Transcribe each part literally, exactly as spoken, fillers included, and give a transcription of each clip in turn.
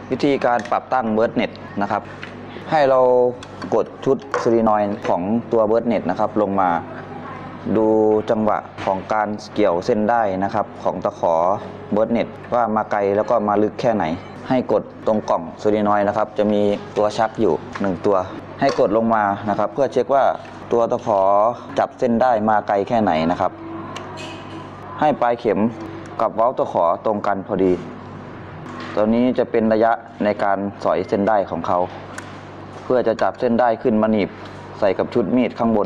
วิธีการปรับตั้งเบิร์ดเน็ตนะครับให้เรากดชุดโซลีนอยด์ของตัวเบิร์ดเน็ตนะครับลงมาดูจังหวะของการเกี่ยวเส้นได้นะครับของตะขอเบิร์ดเน็ตว่ามาไกลแล้วก็มาลึกแค่ไหนให้กดตรงกล่องโซลีนอยด์นะครับจะมีตัวชักอยู่หนึ่งตัวให้กดลงมานะครับเพื่อเช็คว่าตัวตะขอจับเส้นได้มาไกลแค่ไหนนะครับให้ปลายเข็มกับเว้าตะขอตรงกันพอดีตัวนี้จะเป็นระยะในการสอยเส้นได้ของเขาเพื่อจะจับเส้นได้ขึ้นมาหนีบใส่กับชุดมีดข้างบน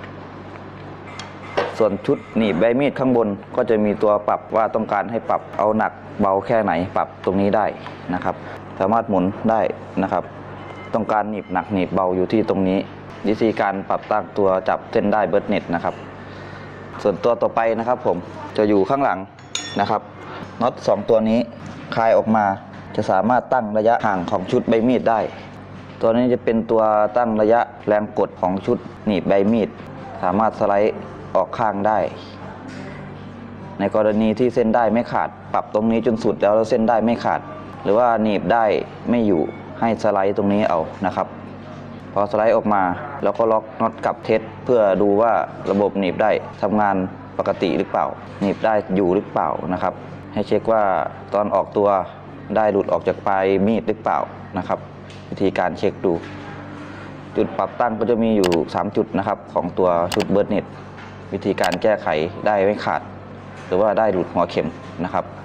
ส่วนชุดหนีบใบมีดข้างบนก็จะมีตัวปรับว่าต้องการให้ปรับเอาหนักเบาแค่ไหนปรับตรงนี้ได้นะครับสามารถหมุนได้นะครับต้องการหนีบหนักหนีบเบาอยู่ที่ตรงนี้วิธีการปรับตั้งตัวจับเส้นได้เบิร์ดเน็ตนะครับส่วนตัวต่อไปนะครับผมจะอยู่ข้างหลังนะครับน็อตสองตัวนี้คลายออกมาจะสามารถตั้งระยะห่างของชุดใบมีดได้ตัวนี้จะเป็นตัวตั้งระยะแรงกดของชุดหนีบใบมีดสามารถสไลด์ออกข้างได้ในกรณีที่เส้นได้ไม่ขาดปรับตรงนี้จนสุดแล้วเส้นได้ไม่ขาดหรือว่าหนีบได้ไม่อยู่ให้สไลด์ตรงนี้เอานะครับพอสไลด์ออกมาแล้วก็ล็อกน็อตกับเทสเพื่อดูว่าระบบหนีบได้ทำงานปกติหรือเปล่าหนีบได้อยู่หรือเปล่านะครับให้เช็คว่าตอนออกตัวได้หลุดออกจากปลายมีดหรือเปล่านะครับวิธีการเช็คดูจุดปรับตั้งก็จะมีอยู่สามจุดนะครับของตัวชุดเบิร์ดเน็ตวิธีการแก้ไขได้ไม่ขาดหรือว่าได้หลุดหัวเข็มนะครับ